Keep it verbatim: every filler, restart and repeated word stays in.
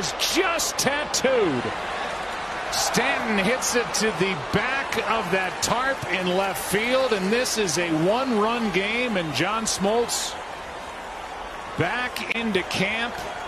is just tattooed. Stanton hits it to the back of that tarp in left field, and this is a one-run game, and John Smoltz back into camp.